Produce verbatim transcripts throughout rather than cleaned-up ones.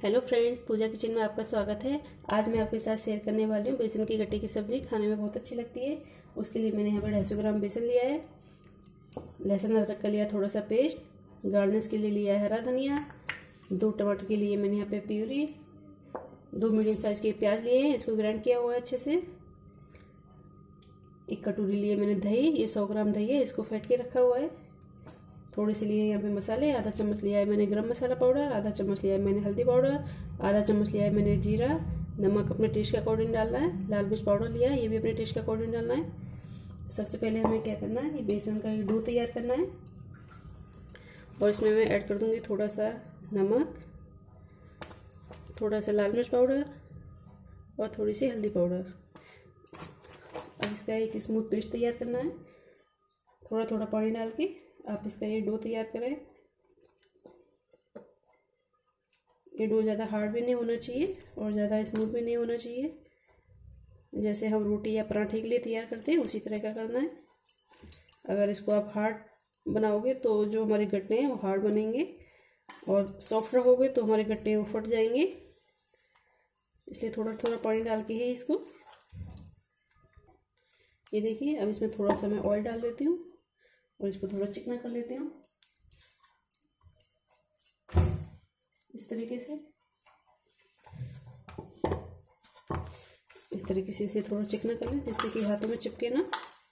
Hello friends, पूजा kitchen में आपका स्वागत है। आज मैं आपके साथ शेयर करने वाली हूँ बेसन की गट्टे की सब्जी। खाने में बहुत अच्छी लगती है। उसके लिए मैंने यहाँ पर ढाई सौ ग्राम बेसन लिया है, लहसुन अदरक का लिया थोड़ा सा पेस्ट, गार्निश के लिए लिया है हरा धनिया, दो टमाटर के लिए मैंने यहाँ पे प्यूरी, दो मीडियम साइज़ के प्याज लिए हैं, इसको ग्राइंड किया हुआ है अच्छे से। एक कटोरी लिए मैंने दही, ये सौ ग्राम दही है, इसको फेंट के रखा हुआ है। थोड़े से लिए यहाँ पे मसाले, आधा चम्मच लिया है मैंने गरम मसाला पाउडर, आधा चम्मच लिया है मैंने हल्दी पाउडर, आधा चम्मच लिया है मैंने जीरा। नमक अपने टेस्ट के अकॉर्डिंग डालना है। लाल मिर्च पाउडर लिया है, ये भी अपने टेस्ट के अकॉर्डिंग डालना है। सबसे पहले हमें क्या करना है, ये बेसन का डो तैयार करना है और इसमें मैं ऐड कर दूँगी थोड़ा सा नमक, थोड़ा सा लाल मिर्च पाउडर और थोड़ी सी हल्दी पाउडर। अब इसका एक स्मूथ पेस्ट तैयार करना है। थोड़ा थोड़ा पानी डाल के आप इसका ये डो तैयार करें। ये डो ज़्यादा हार्ड भी नहीं होना चाहिए और ज़्यादा स्मूथ भी नहीं होना चाहिए। जैसे हम रोटी या पराठे के लिए तैयार करते हैं उसी तरह का करना है। अगर इसको आप हार्ड बनाओगे तो जो हमारे गट्टे हैं वो हार्ड बनेंगे और सॉफ्ट रखोगे तो हमारे गट्टे वो फट जाएंगे। इसलिए थोड़ा थोड़ा पानी डाल के ही इसको, ये देखिए। अब इसमें थोड़ा सा मैं ऑयल डाल देती हूँ और इसको थोड़ा चिकना कर लेते हैं इस तरीके से। इस तरीके से इसे थोड़ा चिकना कर लें जिससे कि हाथों में चिपके ना।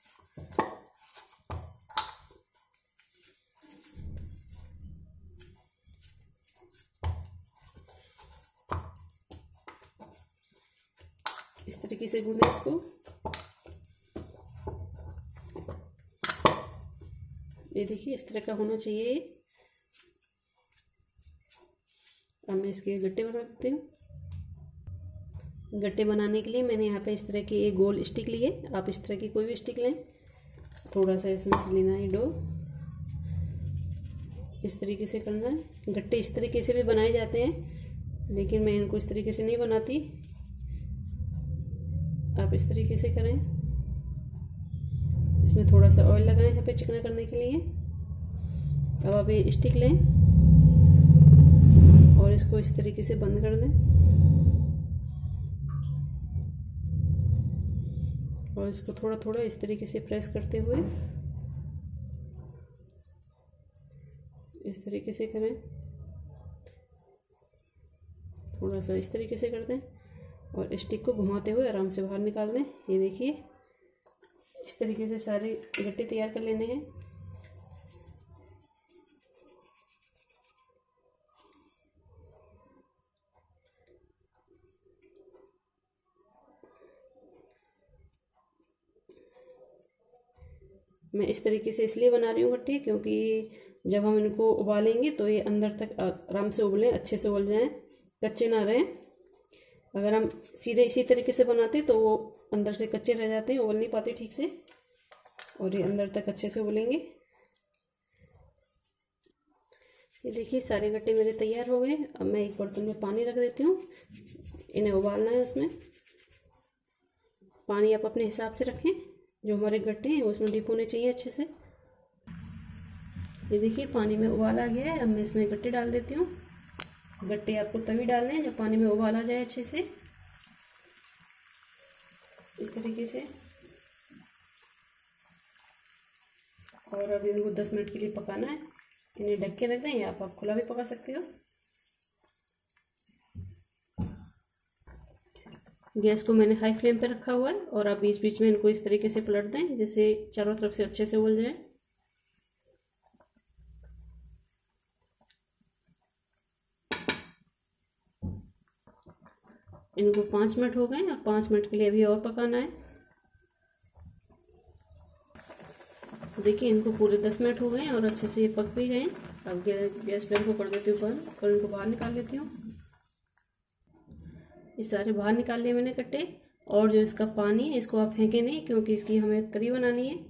इस तरीके से गूंदें इसको। ये देखिए इस तरह का होना चाहिए। अब मैं इसके गट्टे बना देती हूँ। गट्टे बनाने के लिए मैंने यहाँ पे इस तरह की एक गोल स्टिक ली है। आप इस तरह की कोई भी स्टिक लें। थोड़ा सा इसमें से लेना है डो, इस तरीके से करना है। गट्टे इस तरीके से भी बनाए जाते हैं लेकिन मैं इनको इस तरीके से नहीं बनाती। आप इस तरीके से करें। इसमें थोड़ा सा ऑयल लगाएं यहाँ पे चिकना करने के लिए। अब आप ये स्टिक लें और इसको इस तरीके से बंद कर दें और इसको थोड़ा थोड़ा इस तरीके से प्रेस करते हुए इस तरीके से करें। थोड़ा सा इस तरीके से कर दें और स्टिक को घुमाते हुए आराम से बाहर निकाल दें। ये देखिए इस तरीके से सारे गट्टे तैयार कर लेने हैं। मैं इस तरीके से इसलिए बना रही हूँ गट्टे क्योंकि जब हम इनको उबालेंगे तो ये अंदर तक आराम से उबलें, अच्छे से उबल जाएं, कच्चे ना रहें। अगर हम सीधे इसी तरीके से बनाते तो वो अंदर से कच्चे रह जाते हैं, उबल नहीं पाते ठीक से, और ये अंदर तक अच्छे से उबलेंगे। ये देखिए सारे गट्टे मेरे तैयार हो गए। अब मैं एक बर्तन में पानी रख देती हूँ। इन्हें उबालना है। उसमें पानी आप अपने हिसाब से रखें। जो हमारे गट्टे हैं वो उसमें डिप होने चाहिए अच्छे से। ये देखिए पानी में उबाल आ गया है। अब मैं इसमें गट्टे डाल देती हूँ। गट्टे आपको तभी डालने हैं जब पानी में उबाल आ जाए अच्छे से, इस तरीके से। और अभी इनको दस मिनट के लिए पकाना है। इन्हें ढक के रख दें या आप, आप खुला भी पका सकते हो। गैस को मैंने हाई फ्लेम पे रखा हुआ है और आप बीच बीच में इनको इस तरीके से पलट दें जिससे चारों तरफ से अच्छे से उबल जाए। इनको पाँच मिनट हो गए और पाँच मिनट के लिए अभी और पकाना है। देखिए इनको पूरे दस मिनट हो गए और अच्छे से ये पक भी गए। अब गैस फ्लेम को कर देती हूँ बंद और इनको बाहर निकाल लेती हूँ। ये सारे बाहर निकाल लिए मैंने गट्टे। और जो इसका पानी है इसको आप फेंकें नहीं क्योंकि इसकी हमें तरी बनानी है।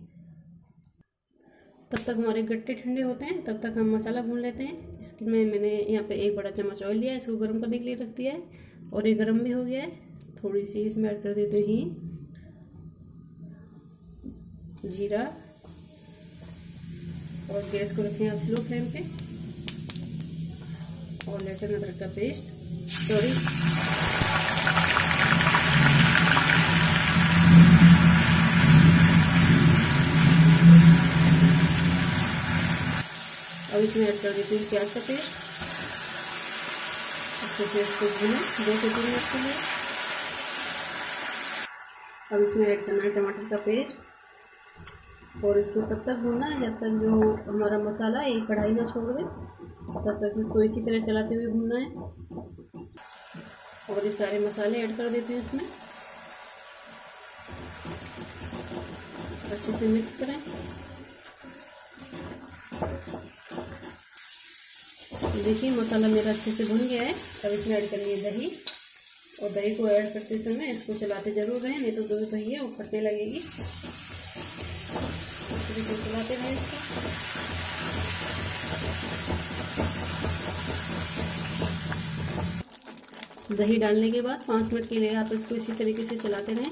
तब तक हमारे गट्टे ठंडे होते हैं, तब तक हम मसाला भून लेते हैं। इसमें मैंने यहाँ पे एक बड़ा चम्मच ऑयल लिया है, इसको गर्म करने के लिए रख दिया है और ये गर्म भी हो गया है। थोड़ी सी इसमें ऐड कर देती हूँ हींग, जीरा, और गैस को रखें आप स्लो फ्लेम पे। और लहसुन अदरक का पेस्ट, सॉरी अब इसमें ऐड कर देती हूँ प्याज का पेस्ट। अच्छे से इसको भूना दो से तीन मिनट के लिए। अब इसमें ऐड करना है टमाटर का पेस्ट और इसको तब तक भूनना है जब तक जो हमारा मसाला है एक कढ़ाई ना छोड़ दे, तब तक इसको इसी तरह चलाते हुए भूनना है। और ये सारे मसाले ऐड कर देती हूँ इसमें, अच्छे से मिक्स करें। देखिए मसाला मेरा अच्छे से भुन गया है। अब इसमें ऐड करनी है दही, और दही को ऐड करते समय इसको चलाते जरूर रहें, नहीं तो जो दही है वो फटने लगेगी। तो चलाते रहें इसको। दही डालने के बाद पाँच मिनट के लिए आप इसको इसी तरीके से चलाते रहें।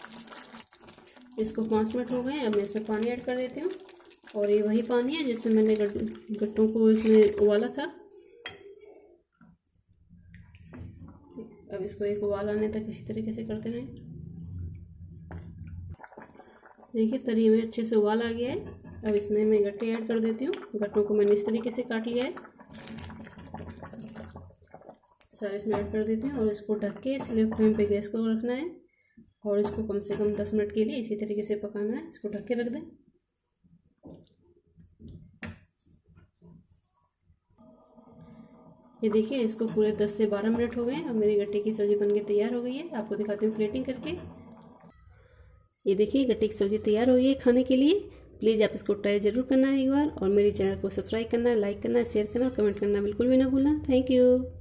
इसको पाँच मिनट हो गए। अब मैं इसमें पानी ऐड कर देती हूँ, और ये वही पानी है जिसमें मैंने गट्टों को इसमें उबाला था। अब इसको एक उबाल आने तक इसी तरीके से करते रहें। देखिए तरी में अच्छे से उबाल आ गया है। अब इसमें मैं गट्टे ऐड कर देती हूँ। गट्टों को मैंने इस तरीके से काट लिया है, सारे इसमें ऐड कर देती हूँ। और इसको ढक के स्लो फ्लेम पे गैस को रखना है, और इसको कम से कम दस मिनट के लिए इसी तरीके से पकाना है। इसको ढक के रख दें। ये देखिए इसको पूरे दस से बारह मिनट हो गए। अब मेरी गट्टे की सब्ज़ी बनके तैयार हो गई है। आपको दिखाती हूँ प्लेटिंग करके। ये देखिए गट्टे की सब्ज़ी तैयार हो गई है खाने के लिए। प्लीज़ आप इसको ट्राई ज़रूर करना है एक बार, और मेरे चैनल को सब्सक्राइब करना, लाइक करना, शेयर करना और कमेंट करना बिल्कुल भी ना भूलना। Thank you.